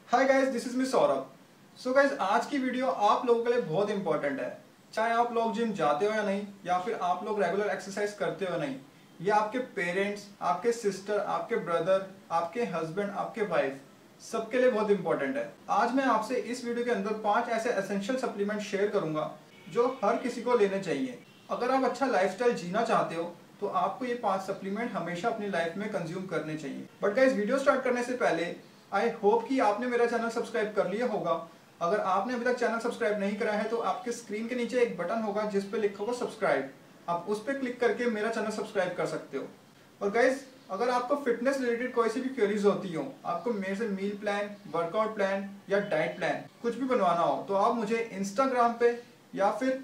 Hi guys, this is me Saurabh. So guys, आज की video आप लोगों के लिए बहुत इंपॉर्टेंट है। चाहे आप लोग जिम जाते हो या नहीं, या फिर आप लोग रेगुलर एक्सरसाइज करते हो या नहीं, ये आपके पेरेंट्स, आपके सिस्टर, आपके ब्रदर, आपके हस्बैंड, आपके वाइफ, सबके लिए बहुत इंपॉर्टेंट है। आज मैं आपसे इस वीडियो के अंदर 5 ऐसे एसेंशियल सप्लीमेंट शेयर करूंगा जो हर किसी को लेने चाहिए। अगर आप अच्छा लाइफस्टाइल जीना चाहते हो तो आपको ये 5 सप्लीमेंट हमेशा अपनी लाइफ में कंज्यूम करने चाहिए। बट गाइस, वीडियो स्टार्ट करने से पहले आई होप कि आपने मेरा चैनल सब्सक्राइब कर लिया होगा। अगर आपने अभी तक चैनल सब्सक्राइब नहीं करा है तो आपके स्क्रीन के नीचे एक बटन होगा जिस पे लिखा होगा सब्सक्राइब। आप उस पर क्लिक करके मेरा चैनल सब्सक्राइब कर सकते हो। और गाइज, अगर आपको फिटनेस रिलेटेड कोई सी भी क्वेरीज होती हो, आपको मेरे से मील प्लान, वर्कआउट प्लान या डाइट प्लान कुछ भी बनवाना हो, तो आप मुझे इंस्टाग्राम पे या फिर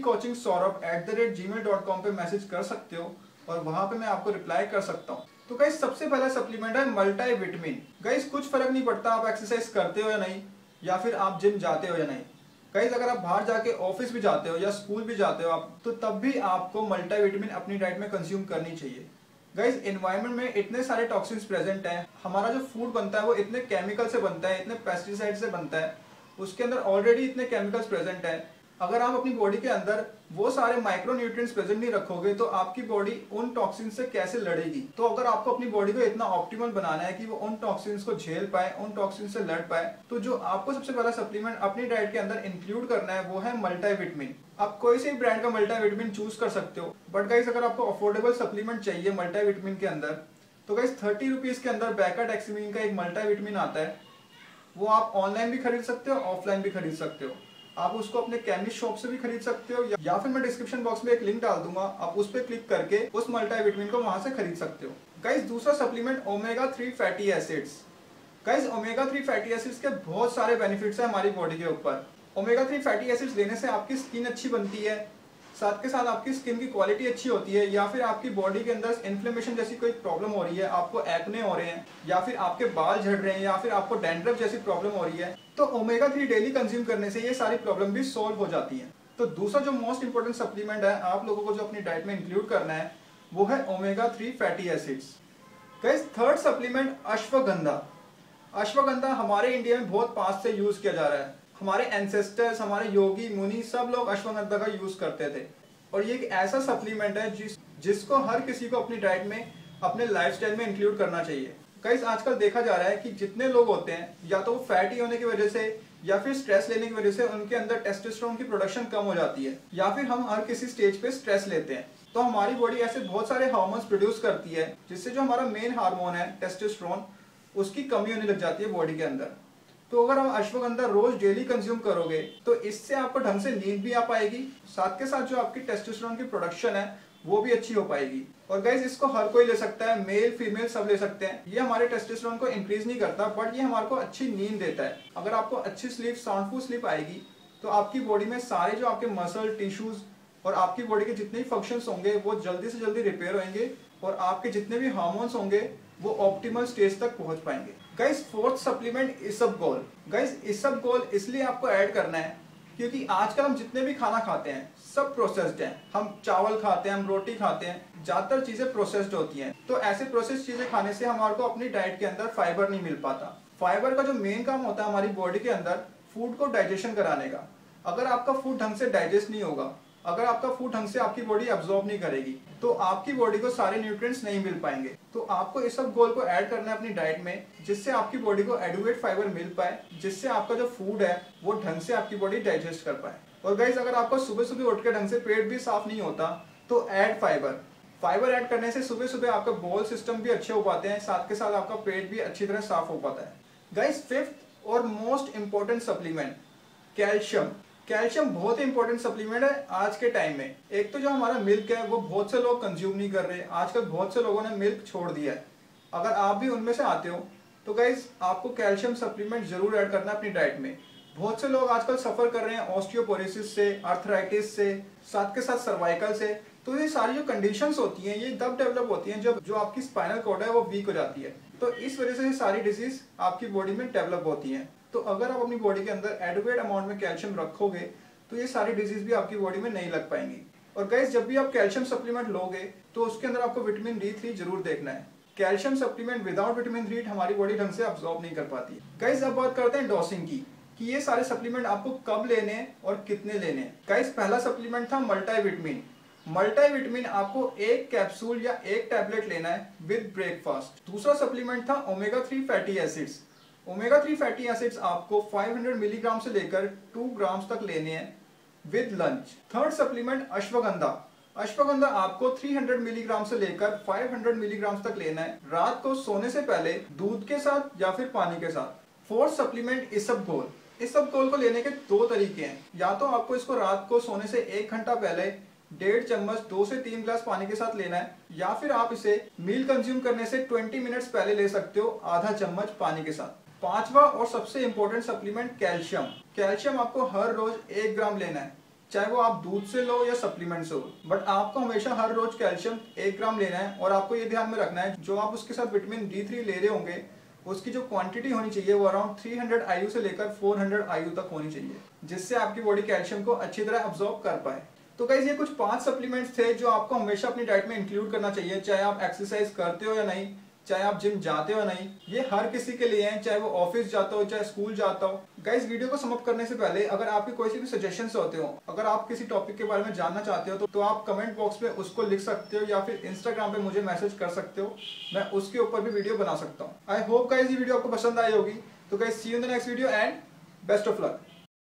freecoachingsaurabh@gmail.com पे मैसेज कर सकते हो और वहां पे मैं आपको रिप्लाई कर सकता हूँ। तो गाइस, सबसे पहला सप्लीमेंट है मल्टी विटामिन। गाइस, कुछ फर्क नहीं पड़ता आप एक्सरसाइज करते हो या नहीं, या फिर आप जिम जाते हो या नहीं। गाइस, अगर आप बाहर जाके ऑफिस भी जाते हो या स्कूल भी जाते हो आप, तो तब भी आपको मल्टी विटामिन अपनी डाइट में कंज्यूम करनी चाहिए। गाइस, एनवायरनमेंट में इतने सारे टॉक्सिन्स प्रेजेंट हैं, हमारा जो फूड बनता है वो इतने केमिकल से बनता है, इतने पेस्टिसाइड से बनता है, उसके अंदर ऑलरेडी इतने केमिकल्स प्रेजेंट है। अगर आप अपनी बॉडी के अंदर वो सारे माइक्रो न्यूट्रिएंट्स प्रेजेंट नहीं रखोगे तो आपकी बॉडी उन टॉक्सिन से कैसे लड़ेगी। तो अगर आपको अपनी बॉडी को इतना ऑप्टिमल बनाना है कि वो उन टॉक्सिन्स को झेल पाए, उन टॉक्सिन से लड़ पाए, तो जो आपको सबसे पहला सप्लीमेंट अपनी डाइट के अंदर इंक्लूड करना है वो है मल्टीविटामिन। आप कोई से भी ब्रांड का मल्टीविटामिन चूज कर सकते हो। बट गाइस, अगर आपको अफोर्डेबल सप्लीमेंट चाहिए मल्टीविटामिन के अंदर, तो गाइस 30 रुपीज के अंदर बैकाडेक्सिमीन का एक मल्टीविटामिन आता है। वो आप ऑनलाइन भी खरीद सकते हो, ऑफलाइन भी खरीद सकते हो। आप उसको अपने केमिस्ट शॉप से भी खरीद सकते हो, या फिर मैं डिस्क्रिप्शन बॉक्स में एक लिंक डाल दूंगा, आप उस पर क्लिक करके उस मल्टीविटामिन को वहां से खरीद सकते हो। गाइस, दूसरा supplement omega 3 fatty acids. Guys, omega 3 fatty acids के बहुत सारे बेनिफिट्स हैं हमारी बॉडी के ऊपर। ओमेगा 3 फैटी एसिड्स लेने से आपकी स्किन अच्छी बनती है, साथ के साथ आपकी स्किन की क्वालिटी अच्छी होती है, या फिर आपकी बॉडी के अंदर इन्फ्लेमेशन जैसी कोई प्रॉब्लम हो रही है, आपको एक्ने हो रहे हैं, या फिर आपके बाल झड़ रहे हैं, या फिर आपको डैंड्रफ जैसी प्रॉब्लम हो रही है, तो ओमेगा 3 डेली कंज्यूम करने से ये सारी प्रॉब्लम भी सॉल्व हो जाती है। तो दूसरा जो मोस्ट इंपोर्टेंट सप्लीमेंट है आप लोगों को जो अपनी डाइट में इंक्लूड करना है वो है omega 3 fatty acids. Guys, third supplement ashwagandha. Ashwagandha हमारे इंडिया में बहुत पास से यूज किया जा रहा है। हमारे एंसेस्टर्स, हमारे योगी मुनि सब लोग अश्वगंधा का यूज करते थे, और ये एक ऐसा सप्लीमेंट है जिसको हर किसी को अपनी डाइट में, अपने लाइफस्टाइल में इंक्लूड करना चाहिए। गाइस, आजकल देखा जा रहा है कि जितने लोग होते हैं, या तो वो फैटी होने की वजह से या फिर स्ट्रेस लेने की वजह से उनके अंदर टेस्टोस्टेरोन की प्रोडक्शन कम हो जाती है, या फिर हम हर किसी स्टेज पे स्ट्रेस लेते हैं, तो हमारी बॉडी ऐसे बहुत सारे हार्मोन्स प्रोड्यूस करती है जिससे जो हमारा मेन हार्मोन है टेस्टोस्टेरोन, उसकी कमी होने लग जाती है बॉडी के अंदर। तो अगर आप अश्वगंधा रोज डेली कंज्यूम करोगे तो इससे आपको ढंग से नींद भी आ पाएगी, साथ के साथ जो आपकी टेस्टोस्टेरोन की प्रोडक्शन है वो भी अच्छी हो पाएगी। और गाइस, इसको हर कोई ले सकता है, मेल फीमेल सब ले सकते हैं। ये हमारे टेस्टोस्टेरोन को इंक्रीज नहीं करता, बट ये हमारे को अच्छी नींद देता है। अगर आपको अच्छी स्लीप, साउंडफुल स्लीप आएगी तो आपकी बॉडी में सारे जो आपके मसल, टिश्यूज और आपकी बॉडी के जितने भी फंक्शंस होंगे वो जल्दी से जल्दी रिपेयर होंगे, और आपके जितने भी हार्मोन्स होंगे वो ऑप्टिमल स्टेज तक पहुंच पाएंगे। Guys, fourth supplement isabgol. Guys, isabgol इसलिए आपको ऐड करना है क्योंकि आजकल हम जितने भी खाना खाते हैं सब प्रोसेस्ड हैं। हम चावल खाते हैं, हम रोटी खाते हैं, ज्यादातर चीजें प्रोसेस्ड होती हैं। तो ऐसे प्रोसेस्ड चीजें खाने से हमारे को अपनी डाइट के अंदर फाइबर नहीं मिल पाता। फाइबर का जो मेन काम होता है हमारी बॉडी के अंदर फूड को डाइजेशन कराने का। अगर आपका फूड ढंग से डाइजेस्ट नहीं होगा, अगर आपका फूड ढंग से आपकी बॉडी एब्जॉर्ब नहीं करेगी, तो आपकी बॉडी को सारे न्यूट्रिएंट्स नहीं मिल पाएंगे। तो आपको इसबगोल को ऐड करना है अपनी डाइट में, जिससे आपकी बॉडी को एडुकेट फाइबर मिल पाए, जिससे आपका जो फूड है वो ढंग से आपकी बॉडी डाइजेस्ट कर पाए। और गाइस, अगर आपको सुबह सुबह उठ के ढंग से पेट भी साफ नहीं होता तो ऐड फाइबर। फाइबर ऐड करने से सुबह सुबह आपका बोल सिस्टम भी अच्छे हो पाते हैं, साथ के साथ आपका पेट भी अच्छी तरह साफ हो पाता है। गाइस, फिफ्थ और most important supplement calcium. Calcium बहुत ही इंपॉर्टेंट सप्लीमेंट है आज के टाइम में। एक तो जो हमारा मिल्क है वो बहुत से लोग कंज्यूम नहीं कर रहे, आजकल बहुत से लोगों ने मिल्क छोड़ दिया है। अगर आप भी उनमें से आते हो तो गाइस, आपको कैल्शियम सप्लीमेंट जरूर ऐड करना है अपनी डाइट में। बहुत से लोग आजकल सफर कर रहे हैं ऑस्टियोपोरोसिस से, आर्थराइटिस से, साथ के साथ सर्वाइकल से। तो ये सारी जो कंडीशंस होती हैं ये तब डेवलप होती हैं जब जो आपकी स्पाइनल कॉर्ड है वो वीक हो जाती है। तो इस वजह से ये सारी डिजीज आपकी बॉडी में डेवलप होती हैं। तो अगर आप अपनी बॉडी के अंदर एडुकेट अमाउंट में कैल्शियम रखोगे तो ये सारी डिजीज भी आपकी बॉडी में नहीं लग पाएंगी। और गाइस, जब भी आप कैल्शियम सप्लीमेंट लोगे तो उसके अंदर आपको विटामिन D3 जरूर देखना है। कैल्शियम सप्लीमेंट विदाउट विटामिन 3 हमारी बॉडी ढंग से अब्सॉर्ब नहीं कर पाती। गाइस अब बात करते हैं डोसिंग की, कि ये सारे सप्लीमेंट आपको कब लेने हैं और कितने लेने हैं। गाइस पहला सप्लीमेंट था मल्टीविटामिन। मल्टीविटामिन आपको एक कैप्सूल या एक टैबलेट लेना है विद ब्रेकफास्ट। दूसरा सप्लीमेंट था omega 3 fatty acids. Omega 3 fatty acids आपको 500 मिलीग्राम से लेकर 2 ग्राम्स तक लेने हैं with lunch. Third supplement ashwagandha. Ashwagandha आपको 300 मिलीग्राम से लेकर 500 मिलीग्राम तक लेना है रात को सोने से पहले दूध के साथ या फिर पानी के साथ। फोर्थ सप्लीमेंट इसबगोल। इसबगोल को लेने के दो तरीके हैं, या तो आपको इसको रात को सोने से 1 घंटा पहले 1.5 चम्मच 2 से 3 ग्लास पानी के साथ लेना है, या फिर आप इसे मील कंज्यूम करने से 20 मिनट्स पहले ले सकते हो आधा चम्मच पानी के साथ। पांचवा और सबसे इंपॉर्टेंट सप्लीमेंट कैल्शियम। कैल्शियम आपको हर रोज 1 ग्राम लेना है, चाहे वो आप दूध से लो या सप्लीमेंट से हो, बट आपको हमेशा हर रोज कैल्शियम 1 ग्राम लेना है। और आपको ये ध्यान में रखना है जो आप उसके साथ विटामिन D3 ले रहे होंगे उसकी जो क्वांटिटी होनी चाहिए वो अराउंड 300 IU से लेकर 400 IU तक होनी चाहिए, जिससे आपकी बॉडी कैल्शियम को अच्छी तरह अब्सॉर्ब कर पाए। तो गाइस ये कुछ 5 सप्लीमेंट्स थे जो आपको हमेशा अपनी डाइट में इंक्लूड करना चाहिए, चाहे आप एक्सरसाइज करते हो या नहीं, चाहे आप जिम जाते हो नहीं। ये हर किसी के लिए हैं, चाहे वो ऑफिस जाता हो चाहे स्कूल जाता हो। गाइस वीडियो को समाप्त करने से पहले अगर आपके कोई से भी सजेशंस होते हो, अगर आप किसी टॉपिक के बारे में जानना चाहते हो तो आप कमेंट बॉक्स में उसको लिख सकते हो या फिर इंस्टाग्राम पे मुझे मैसेज कर सकते हो, मैं उसके ऊपर भी वीडियो बना सकता हूँ। आई होप गाइस ये वीडियो आपको पसंद आई होगी। तो guys see you in the next video and best of luck.